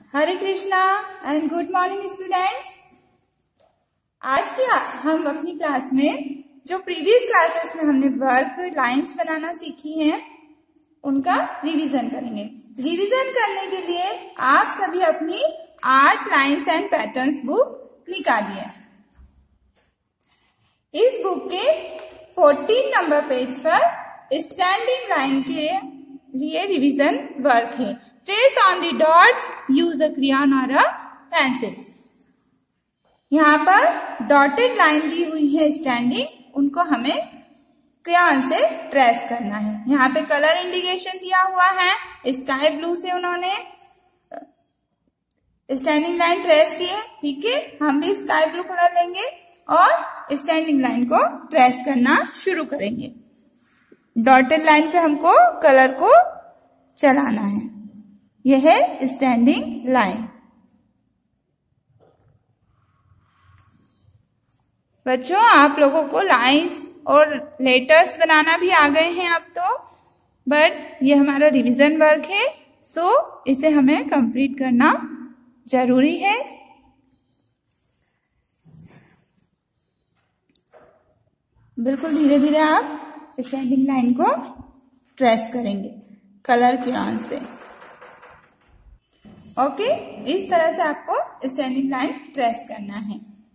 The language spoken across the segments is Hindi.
Hare Krishna and good morning students. आज की हम अपनी क्लास में जो प्रीवियस क्लासेस में हमने वर्क लाइंस बनाना सीखी हैं उनका रिवीजन करेंगे। रिवीजन करने के लिए आप सभी अपनी art lines and patterns book निकालिए। इस बुक के 14 नंबर पेज पर स्टैंडिंग लाइन के लिए रिवीजन वर्क है। Trace on the dots, use a crayon और अ पेंसिल। यहाँ पर डॉटेड लाइन दी हुई है स्टैंडिंग, उनको हमें क्रेयॉन से ट्रेस करना है। यहाँ पे कलर इंडिकेशन दिया हुआ है, स्काई ब्लू से उन्होंने स्टैंडिंग लाइन ट्रेस की है। ठीक है, हम भी स्काई ब्लू कलर लेंगे और स्टैंडिंग लाइन को ट्रेस करना शुरू करेंगे। डॉटेड लाइन पे हमको कलर को चलाना है। यह है स्टैंडिंग लाइन। बच्चों, आप लोगों को लाइंस और लेटर्स बनाना भी आ गए हैं अब तो, बट ये हमारा रिवीजन वर्क है, सो इसे हमें कंप्लीट करना जरूरी है। बिल्कुल धीरे धीरे आप स्टैंडिंग लाइन को ट्रेस करेंगे कलर क्रेयॉन से। ओके, इस तरह से आपको स्टैंडिंग लाइन ट्रेस करना है।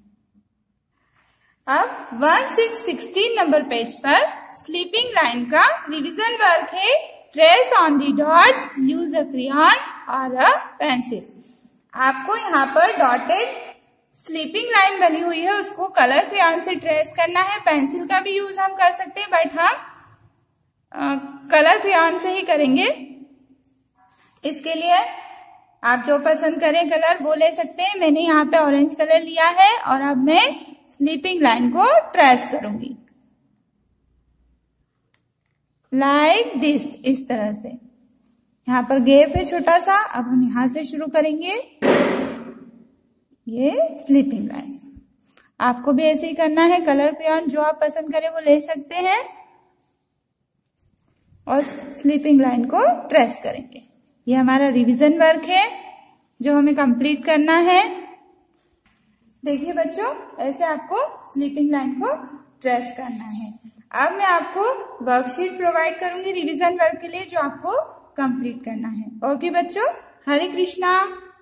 अब 1616 नंबर पेज पर स्लीपिंग लाइन का रिवीजन वर्क है। Trace on the dots, use a crayon और अ पेंसिल। आपको यहाँ पर डॉटेड स्लीपिंग लाइन बनी हुई है, उसको कलर क्रेयॉन से ट्रेस करना है। पेंसिल का भी यूज हम कर सकते हैं, बट हम कलर क्रेयॉन से ही करेंगे। इसके लिए आप जो पसंद करें कलर वो ले सकते हैं। मैंने यहाँ पे ऑरेंज कलर लिया है और अब मैं स्लीपिंग लाइन को ट्रेस करूंगी लाइक दिस, इस तरह से। यहाँ पर गैप है छोटा सा, अब हम यहां से शुरू करेंगे। ये स्लीपिंग लाइन आपको भी ऐसे ही करना है। कलर क्रेयॉन जो आप पसंद करें वो ले सकते हैं और स्लीपिंग लाइन को ट्रेस करेंगे। ये हमारा रिवीजन वर्क है जो हमें कंप्लीट करना है। देखिए बच्चों, ऐसे आपको स्लीपिंग लाइन को ट्रेस करना है। अब मैं आपको वर्कशीट प्रोवाइड करूंगी रिवीजन वर्क के लिए, जो आपको कंप्लीट करना है। ओके बच्चों, हरे कृष्णा।